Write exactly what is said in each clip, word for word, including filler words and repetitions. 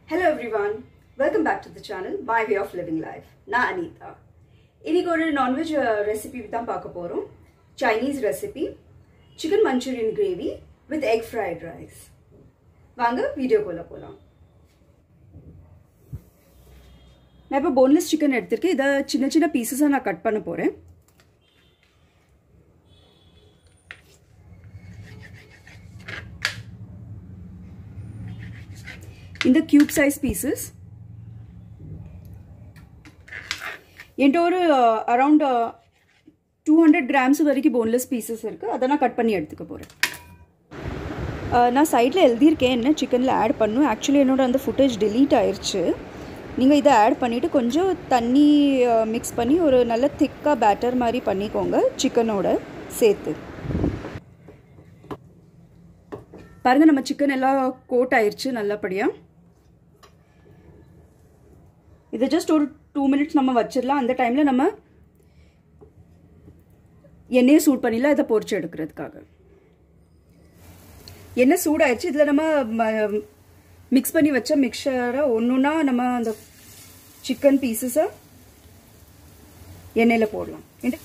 Hello everyone, welcome back to the channel My Way of Living Life. Na Anita. இன்னைக்கு ஒரு non-veg recipe தான் பார்க்க போறோம். Chinese recipe, chicken Manchurian gravy with egg fried rice. வாங்க வீடியோக்குள்ள போலாம். நான் இப்ப boneless chicken எடுத்துர்க்கேன். இத சின்ன சின்ன பீசஸா நான் கட் பண்ண போறேன். In the cube size pieces. என்கிட்ட ஒரு அரௌண்ட் டூ ஹண்ட்ரட் கிராம்ஸ் வரைக்கும் போன்லெஸ் பீசஸ் இருக்குது. அதை நான் கட் பண்ணி எடுத்துக்க போகிறேன். நான் சைடில் எழுதியிருக்கேன் என்ன சிக்கனில் ஆட் பண்ணும். ஆக்சுவலி என்னோட அந்த ஃபுட்டேஜ் டிலீட் ஆயிடுச்சு. நீங்கள் இதை ஆட் பண்ணிவிட்டு கொஞ்சம் தண்ணி மிக்ஸ் பண்ணி ஒரு நல்ல திக்காக பேட்டர் மாதிரி பண்ணிக்கோங்க சிக்கனோட சேர்த்து. பாருங்கள், நம்ம சிக்கன் எல்லாம் கோட் ஆயிடுச்சு நல்லபடியாக. இதை ஜஸ்ட் ஒரு டூ மினிட்ஸ் நம்ம வச்சிடலாம். அந்த டைமில் நம்ம எண்ணெயை சூட் பண்ணிடலாம் இதை பொரிச்சு எடுக்கிறதுக்காக. எண்ணெய் சூடாயிடுச்சு. இதில் நம்ம மிக்ஸ் பண்ணி வச்ச மிக்சரை ஒன்றுன்னா நம்ம அந்த சிக்கன் பீசஸை எண்ணெயில் போடலாம்.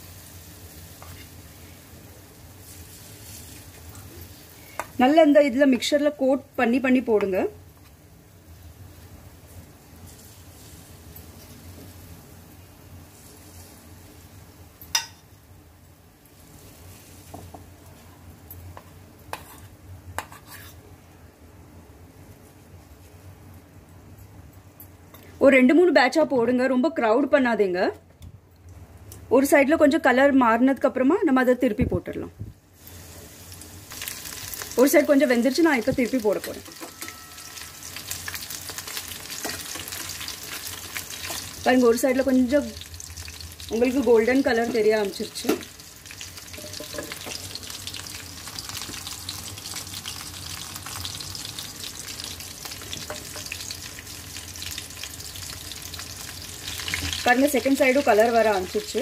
நல்ல அந்த இதில் மிக்சரில் கோட் பண்ணி பண்ணி போடுங்க. ஒரு ரெண்டு மூணு பேட்சா போடுங்க, ரொம்ப க்ரௌட் பண்ணாதீங்க. ஒரு சைடில் கொஞ்சம் கலர் மாறினதுக்கு அப்புறமா நம்ம அதை திருப்பி போட்டுடலாம். ஒரு சைடு கொஞ்சம் வெந்துருச்சு, நான் இப்போ திருப்பி போட போறேன். பாருங்க, ஒரு சைடில் கொஞ்சம் உங்களுக்கு கோல்டன் கலர் தெரிய ஆரம்பிச்சிருச்சு. பாருங்க, செகண்ட் சைடும் கலர் வர ஆரம்பிச்சிருச்சு.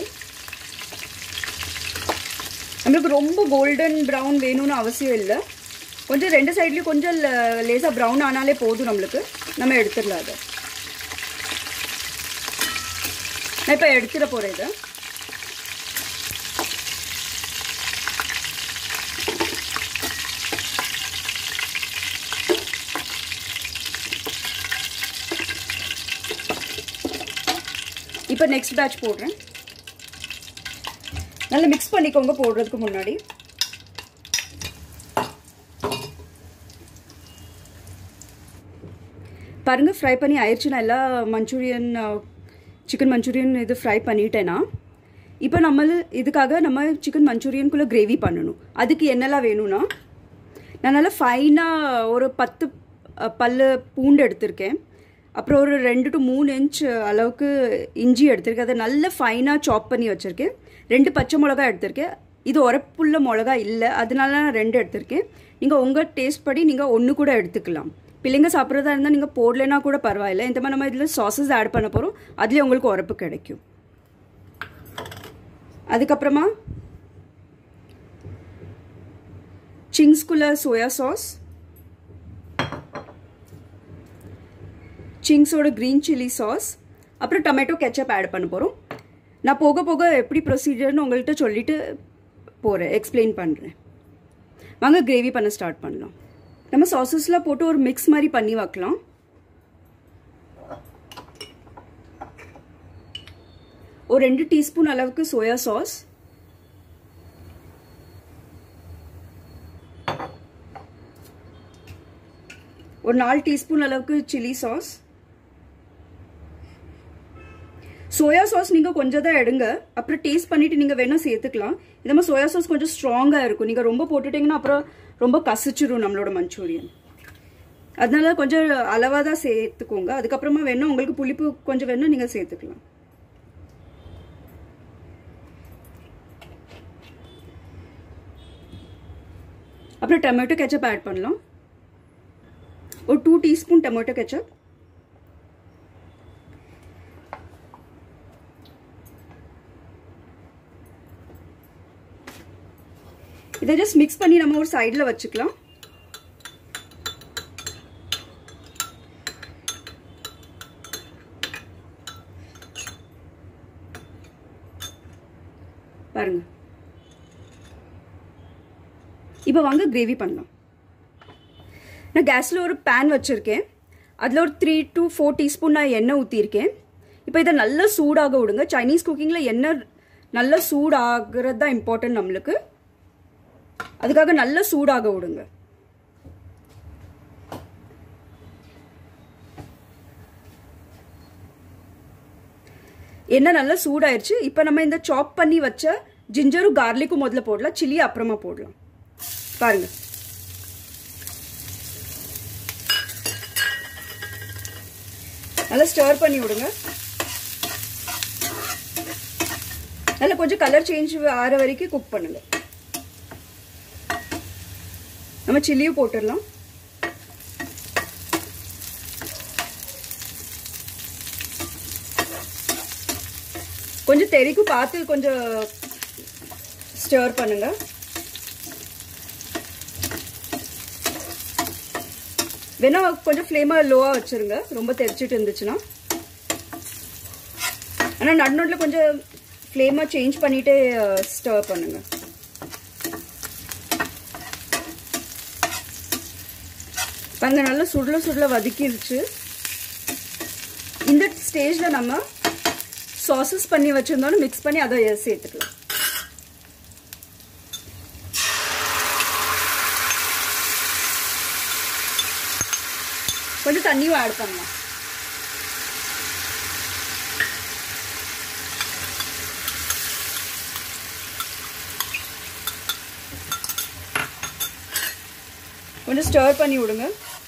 நம்மளுக்கு ரொம்ப கோல்டன் ப்ரௌன் வேணும்னு அவசியம் இல்லை. கொஞ்சம் ரெண்டு சைட்லேயும் கொஞ்சம் லேசாக ப்ரௌன் ஆனாலே போதும் நம்மளுக்கு. நம்ம எடுத்துடலாம் அதை. நான் இப்போ எடுத்துட போகிறேன் இதை. இப்போ நெக்ஸ்ட் பேட்ச் போடுறேன். நல்லா மிக்ஸ் பண்ணிக்கோங்க போடுறதுக்கு முன்னாடி. பாருங்க, ஃப்ரை பண்ணி ஆயிடுச்சு. நான் எல்லா மஞ்சூரியன் சிக்கன் மஞ்சூரியன் இது ஃப்ரை பண்ணிட்டேன்னா இப்போ நம்ம இதுக்காக நம்ம சிக்கன் மஞ்சூரியனுக்குள்ளே கிரேவி பண்ணணும். அதுக்கு என்னெல்லாம் வேணும்னா, நான் நல்லா ஃபைனாக ஒரு பத்து பல்லு பூண்டு எடுத்திருக்கேன். அப்புறம் ஒரு ரெண்டு டு மூணு இன்ச் அளவுக்கு இஞ்சி எடுத்திருக்கேன். அதை நல்ல ஃபைனாக சாப் பண்ணி வச்சுருக்கேன். ரெண்டு பச்சை மிளகா எடுத்திருக்கேன். இது உரப்புள்ள மிளகா இல்லை, அதனால நான் ரெண்டு எடுத்திருக்கேன். நீங்கள் உங்கள் டேஸ்ட் படி நீங்கள் ஒன்று கூட எடுத்துக்கலாம். பிள்ளைங்க சாப்பிட்றதா இருந்தால் நீங்கள் போடலைன்னா கூட பரவாயில்ல. இந்த மாதிரி நம்ம இதில் சாஸஸ் ஆட் பண்ண போகிறோம். அதுலேயே உங்களுக்கு உரப்பு கிடைக்கும். அதுக்கப்புறமா சிங்ஸ்குள்ள சோயா சாஸ், சிங்ஸோட க்ரீன் சில்லி சாஸ், அப்புறம் டொமேட்டோ கெச்சப் ஆட் பண்ண போகிறோம். நான் போக போக எப்படி ப்ரொசீஜர்னு உங்கள்கிட்ட சொல்லிட்டு போகிறேன், எக்ஸ்பிளைன் பண்ணுறேன். வாங்க கிரேவி பண்ண ஸ்டார்ட் பண்ணலாம். நம்ம சாஸஸ்லாம் போட்டு ஒரு மிக்ஸ் மாதிரி பண்ணி வைக்கலாம். ஒரு ரெண்டு டீஸ்பூன் அளவுக்கு சோயா சாஸ், ஒரு நாலு டீஸ்பூன் அளவுக்கு சில்லி சாஸ். சோயா சாஸ் நீங்கள் கொஞ்சம் தான் எடுங்க, அப்புறம் டேஸ்ட் பண்ணிவிட்டு நீங்கள் வேணால் சேர்த்துக்கலாம். இந்த மாதிரி சோயா சாஸ் கொஞ்சம் ஸ்ட்ராங்காக இருக்கும். நீங்கள் ரொம்ப போட்டுட்டிங்கன்னா அப்புறம் ரொம்ப கசிச்சிடும் நம்மளோட மஞ்சூரியன். அதனால கொஞ்சம் அளவாக தான் சேர்த்துக்கோங்க. அதுக்கப்புறமா வேணால் உங்களுக்கு புளிப்பு கொஞ்சம் வேணால் நீங்கள் சேர்த்துக்கலாம். அப்புறம் டொமேட்டோ கெச்சப் ஆட் பண்ணலாம். ஒரு டூ டீஸ்பூன் டொமேட்டோ கெச்சப். இதை ஜஸ்ட் மிக்ஸ் பண்ணி நம்ம ஒரு சைடில் வச்சுக்கலாம். பாருங்க. இப்போ வாங்க கிரேவி பண்ணலாம். நான் கேஸில் ஒரு பேன் வச்சுருக்கேன். அதில் ஒரு த்ரீ டு ஃபோர் டீஸ்பூன் நான் எண்ணெய் ஊற்றிருக்கேன். இப்போ இதை நல்லா சூடாக விடுங்க. சைனீஸ் குக்கிங்கில் எண்ணெய் நல்லா சூடாகிறது தான் இம்பார்ட்டன்ட் நம்மளுக்கு. அதுக்காக நல்லா சூடாக விடுங்க. எண்ணெய் நல்லா சூடாயிருச்சு. இப்போ நம்ம இந்த சாப் பண்ணி வச்ச ஜிஞ்சரும் கார்லிக்கும் முதல்ல போடலாம், சில்லி அப்புறமா போடலாம். பாருங்க. நல்லா ஸ்டர் பண்ணி விடுங்க. நல்லா கொஞ்சம் கலர் சேஞ்ச் ஆகிற வரைக்கும் குக் பண்ணுங்க. நம்ம சில்லியும் போட்டுடலாம். கொஞ்சம் தெறிக்கும் பார்த்து கொஞ்சம் ஸ்டர் பண்ணுங்க. வேணா கொஞ்சம் ஃப்ளேமை லோவாக வச்சுருங்க, ரொம்ப தெரிச்சிட்டு இருந்துச்சுன்னா. ஆனால் நடுநோட்டில் கொஞ்சம் ஃப்ளேமை சேஞ்ச் பண்ணிவிட்டு ஸ்டர் பண்ணுங்க. பாருங்க நல்லா சுடல சுடல வதக்கிடுச்சு. இந்த ஸ்டேஜில் நம்ம சாசஸ் பண்ணி வச்சுருந்தோன்னு மிக்ஸ் பண்ணி அதை சேர்த்துக்கலாம். கொஞ்சம் தண்ணியும் ஆட் பண்ணலாம். கொஞ்சம் ஸ்டர் பண்ணி விடுங்க.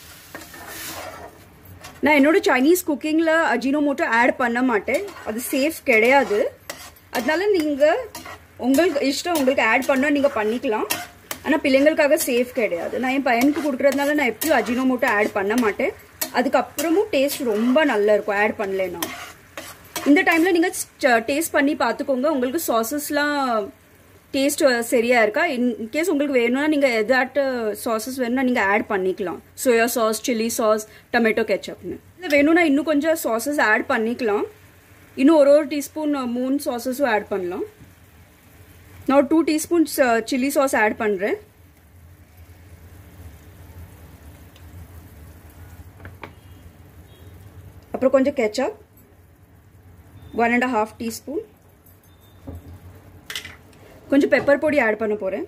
நான் என்னோட சைனீஸ் குக்கிங்கில் அஜினோமோட்டோ ஆட் பண்ண மாட்டேன், அது சேஃப் கிடையாது. அதனால நீங்கள் உங்களுக்கு இஷ்டம், உங்களுக்கு ஆட் பண்ணால் நீங்கள் பண்ணிக்கலாம். ஆனால் பிள்ளைங்களுக்காக சேஃப் கிடையாது. நான் என் பையனுக்கு கொடுக்குறதுனால நான் எப்பயும் அஜினோமோட்டோ ஆட் பண்ண மாட்டேன். அதுக்கப்புறமும் டேஸ்ட் ரொம்ப நல்லா இருக்கும் ஆட் பண்ணலைன்னா. இந்த டைமில் நீங்கள் டேஸ்ட் பண்ணி பார்த்துக்கோங்க, உங்களுக்கு சாசஸ்லாம் டேஸ்ட் சரியாக இருக்கா. இன்கேஸ் உங்களுக்கு வேணும்னா நீங்கள் எதாட்டு சாசஸ் வேணும்னா நீங்கள் ஆட் பண்ணிக்கலாம். Soya sauce, chilli sauce, tomato கெச்சப்னு. இல்லை வேணும்னா இன்னும் கொஞ்சம் சாசஸ் ஆட் பண்ணிக்கலாம். இன்னும் ஒரு ஒரு டீஸ்பூன் மூணு சாசஸும் ஆட் பண்ணலாம். நான் ஒரு two teaspoon chilli sauce add பண்ணுறேன். அப்புறம் கொஞ்சம் ketchup one and half teaspoon. கொஞ்சம் பெப்பர் பொடி ஆட் பண்ண போகிறேன்,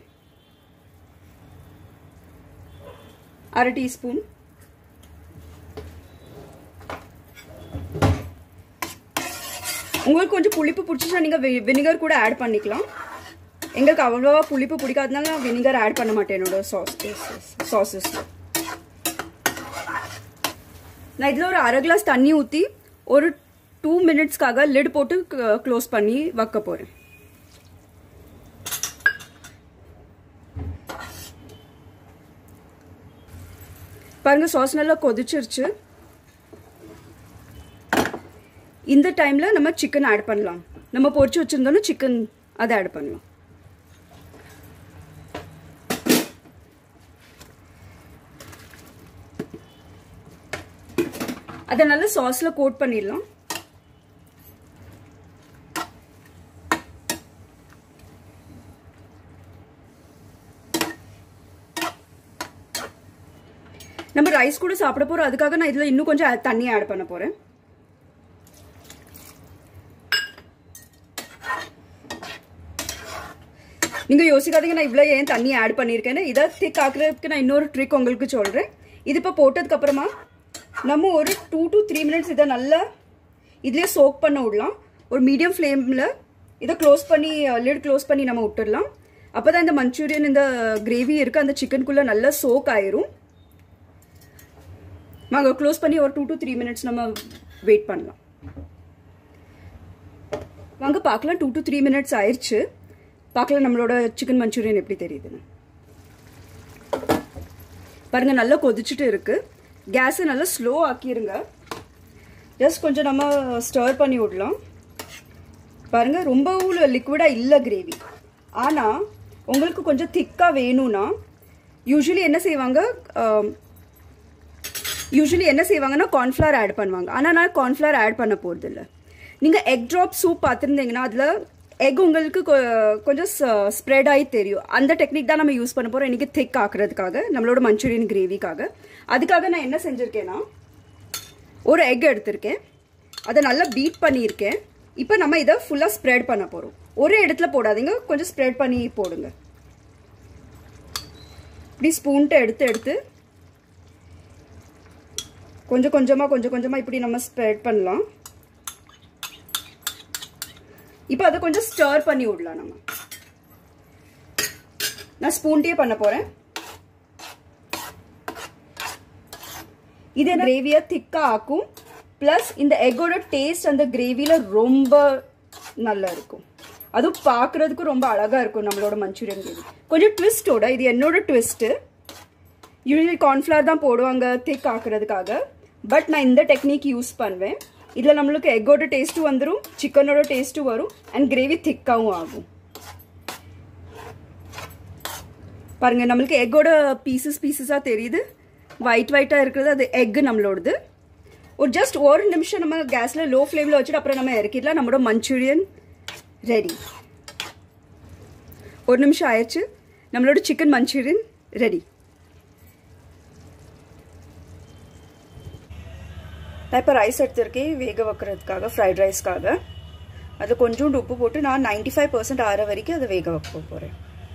அரை டீஸ்பூன். உங்களுக்கு கொஞ்சம் புளிப்பு பிடிச்சிச்சா நீங்கள் வினிகர் கூட ஆட் பண்ணிக்கலாம். எங்களுக்கு அவ்வளோவா புளிப்பு பிடிக்காதனால நான் வினிகர் ஆட் பண்ண மாட்டேன் என்னோட சாஸ் சாஸஸில். நான் இதில் ஒரு அரை கிளாஸ் தண்ணி ஊற்றி ஒரு டூ மினிட்ஸ்க்காக லிட் போட்டு க்ளோஸ் பண்ணி வைக்க போகிறேன். பாருங்க சாஸ் நல்லா கொதிச்சிருச்சு. இந்த டைமில் நம்ம சிக்கன் ஆட் பண்ணலாம். நம்ம பொரிச்சு வச்சுருந்தோன்னா சிக்கன் அதை ஆட் பண்ணலாம். அதை நல்லா சாஸில் கோட் பண்ணிடலாம். நம்ம ரைஸ் கூட சாப்பிட போகிறோம், அதுக்காக நான் இதில் இன்னும் கொஞ்சம் தண்ணி ஆட் பண்ண போகிறேன். நீங்கள் யோசிக்காதீங்க நான் இவ்வளோ ஏன் தண்ணி ஆட் பண்ணியிருக்கேன்னு. இதை திக் ஆக்குறதுக்கு நான் இன்னொரு ட்ரிக் உங்களுக்கு சொல்கிறேன். இது இப்போ போட்டதுக்கப்புறமா நம்ம ஒரு டூ டு த்ரீ மினிட்ஸ் இதை நல்லா இதுலேயே சோக் பண்ண விடலாம். ஒரு மீடியம் ஃப்ளேமில் இதை க்ளோஸ் பண்ணி லிட் க்ளோஸ் பண்ணி நம்ம விட்டுடலாம். அப்போ தான் இந்த மஞ்சூரியன் இந்த கிரேவி இருக்குது அந்த சிக்கனுக்குள்ளே நல்லா சோக் ஆயிரும். வாங்க க்ளோஸ் பண்ணி ஒரு டூ டு த்ரீ மினிட்ஸ் நம்ம வெயிட் பண்ணலாம். வாங்க பார்க்கலாம். டூ டு த்ரீ மினிட்ஸ் ஆயிடுச்சு. பார்க்கலாம் நம்மளோட சிக்கன் மஞ்சூரியன் எப்படி தெரியுதுன்னு. பாருங்க நல்லா கொதிச்சுட்டு இருக்கு. கேஸை நல்லா ஸ்லோ ஆக்கிருங்க. ஜஸ்ட் கொஞ்சம் நம்ம ஸ்டர் பண்ணி விடலாம். பாருங்க ரொம்பவும் லிக்விடா இல்லை கிரேவி. ஆனால் உங்களுக்கு கொஞ்சம் திக்காக வேணும்னா யூஸ்வலி என்ன செய்வாங்க யூஸ்வலி என்ன செய்வாங்கன்னா கார்ன்ஃப்ளவர் ஆட் பண்ணுவாங்க. ஆனால் நான் கார்ன்ஃப்ளவர் ஆட் பண்ண போகிறது இல்லை. நீங்கள் எக் ட்ராப் சூப் பார்த்துருந்தீங்கன்னா அதில் எக் உங்களுக்கு கொஞ்சம் ஸ்ப்ரெட் ஆகி தெரியும். அந்த டெக்னிக் தான் நம்ம யூஸ் பண்ண போகிறோம் இன்றைக்கி திக் ஆக்குறதுக்காக, நம்மளோட மஞ்சூரியன் கிரேவிக்காக. அதுக்காக நான் என்ன செஞ்சுருக்கேன்னா, ஒரு எக் எடுத்திருக்கேன், அதை நல்லா பீட் பண்ணியிருக்கேன். இப்போ நம்ம இதை ஃபுல்லாக ஸ்ப்ரெட் பண்ண போகிறோம். ஒரே இடத்துல போடாதீங்க, கொஞ்சம் ஸ்ப்ரெட் பண்ணி போடுங்க. இப்படி ஸ்பூன்ட்டு எடுத்து எடுத்து கொஞ்சம் கொஞ்சமாக கொஞ்சம் கொஞ்சமாக இப்படி நம்ம ஸ்ப்ரெட் பண்ணலாம். இப்போ அதை கொஞ்சம் ஸ்டர் பண்ணி விடலாம். நம்ம நான் ஸ்பூன்ட்டே பண்ண போகிறேன். இது கிரேவியை திக்காக ஆக்கும். ப்ளஸ் இந்த எக்கோட டேஸ்ட் அந்த கிரேவியில் ரொம்ப நல்லா இருக்கும். அதுவும் பார்க்குறதுக்கு ரொம்ப அழகாக இருக்கும் நம்மளோட மஞ்சூரியன் கிரேவி. கொஞ்சம் ட்விஸ்ட்டோட, இது என்னோட ட்விஸ்ட்டு. யூஸ்வலி கார்ன்ஃப்ளவர் தான் போடுவாங்க திக் ஆக்குறதுக்காக, பட் நான் இந்த டெக்னிக் யூஸ் பண்ணுவேன். இதில் நம்மளுக்கு எக்கோட டேஸ்ட்டும் வந்துடும், சிக்கனோட டேஸ்ட்டும் வரும், அண்ட் கிரேவி திக்காகவும் ஆகும். பாருங்கள், நம்மளுக்கு எக்கோட பீசஸ் பீசஸாக தெரியுது, ஒயிட் ஒயிட்டாக இருக்கிறது அது எக் நம்மளோடது. ஒரு ஜஸ்ட் ஒரு நிமிஷம் நம்ம கேஸில் லோ ஃப்ளேமில் வச்சுட்டு அப்புறம் நம்ம இறக்கிடலாம். நம்மளோட மஞ்சூரியன் ரெடி. ஒரு நிமிஷம் ஆயிடுச்சு, நம்மளோட சிக்கன் மஞ்சூரியன் ரெடி. நான் இப்போ ரைஸ் எடுத்துருக்கேன் வேக வைக்கிறதுக்காக, ஃப்ரைட் ரைஸ்க்காக. அதில் கொஞ்சோண்டு உப்பு போட்டு நான் நைன்டி ஃபைவ் பர்சன்ட் ஆற வரைக்கும் அதை வேக வைக்க போகிறேன்.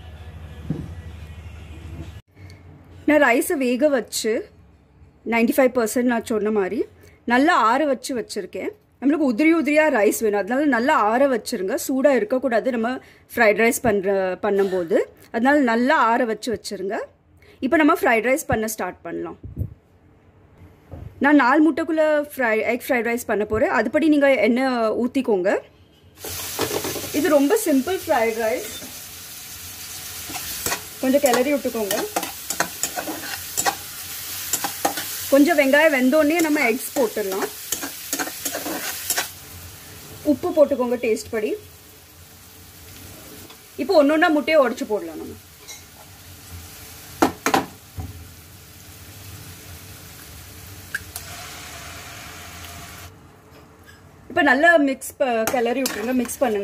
நான் ரைஸை வேக வச்சு நைன்டி ஃபைவ் பர்சன்ட் நான் சொன்ன மாதிரி நல்லா ஆற வச்சு வச்சுருக்கேன். நம்மளுக்கு உதிரி உதிரியாக ரைஸ் வேணும், அதனால நல்லா ஆற வச்சுருங்க. சூடாக இருக்கக்கூடாது நம்ம ஃப்ரைட் ரைஸ் பண்ணுற பண்ணும்போது, அதனால நல்லா ஆற வச்சு வச்சுருங்க. இப்போ நம்ம ஃப்ரைட் ரைஸ் பண்ண ஸ்டார்ட் பண்ணலாம். நான் நாலு முட்டைக்குள்ளே ஃப்ரை எக் ஃப்ரைட் ரைஸ் பண்ண போகிறேன். அதுபடி நீங்கள் எண்ணெய் ஊற்றிக்கோங்க. இது ரொம்ப சிம்பிள் ஃப்ரைட் ரைஸ். கொஞ்சம் கிளறி விட்டுக்கோங்க. கொஞ்சம் வெங்காயம் வெந்தோடனே நம்ம எக்ஸ் போட்டுடலாம். உப்பு போட்டுக்கோங்க டேஸ்ட் படி. இப்போ ஒன்று ஒன்றா முட்டையை உடச்சி போடலாம். நம்ம இப்போ நல்லா மிக்ஸ் கிளறி விட்டுருங்க, மிக்ஸ் பண்ணுங்க.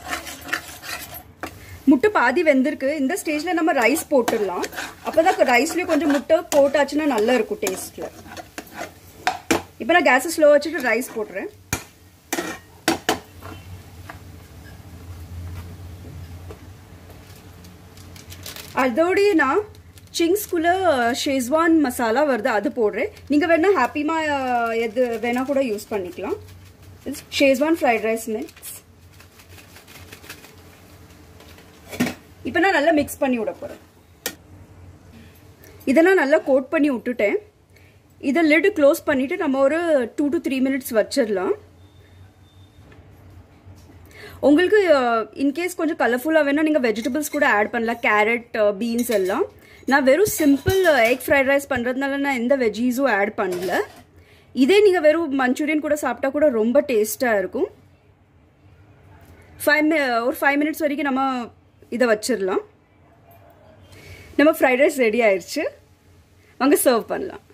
முட்டை பாதி வெந்திருக்கு. இந்த ஸ்டேஜில் நம்ம ரைஸ் போட்டுடலாம். அப்போ தான் ரைஸ்லேயும் கொஞ்சம் முட்டை போட்டாச்சுன்னா நல்லா இருக்கும் டேஸ்ட்டில். இப்போ நான் கேஸை ஸ்லோ வச்சுட்டு ரைஸ் போட்டுறேன். அதோடய நான் சிங்ஸ்குள்ளே ஷேஸ்வான் மசாலா வருது, அது போடுறேன். நீங்கள் வேணால் ஹாப்பிமா எது வேணால் கூட யூஸ் பண்ணிக்கலாம். Schezwan fried rice mix. இப்போ நான் நல்லா மிக்ஸ் பண்ணி விட போகிறேன். இதை நான் நல்லா கோட் பண்ணி விட்டுட்டேன். இதை லிட் க்ளோஸ் பண்ணிவிட்டு நம்ம ஒரு டூ டு த்ரீ மினிட்ஸ் வச்சிடலாம். உங்களுக்கு இன்கேஸ் கொஞ்சம் கலர்ஃபுல்லாக வேணால் நீங்கள் வெஜிடபிள்ஸ் கூட ஆட் பண்ணலாம், கேரட், பீன்ஸ் எல்லாம். நான் வெறும் சிம்பிள் எக் ஃப்ரைட் ரைஸ் பண்ணுறதுனால நான் எந்த வெஜ்ஜீஸும் ஆட் பண்ணல. இதே நீங்கள் வெறும் மஞ்சூரியன் கூட சாப்பிட்டா கூட ரொம்ப டேஸ்ட்டாக இருக்கும். ஃபைவ் மி ஒரு ஃபைவ் மினிட்ஸ் வரைக்கும் நம்ம இதை வச்சிடலாம். நம்ம ஃப்ரைட் ரைஸ் ரெடி ஆயிடுச்சு. வாங்க சர்வ் பண்ணலாம்.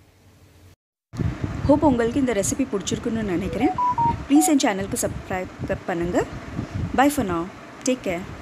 ஹோப் உங்களுக்கு இந்த ரெசிபி பிடிச்சிருக்குன்னு நினைக்கிறேன். ப்ளீஸ் என் சேனலுக்கு சப்ஸ்கிரைப் பண்ணுங்கள். Bye for now. Take care.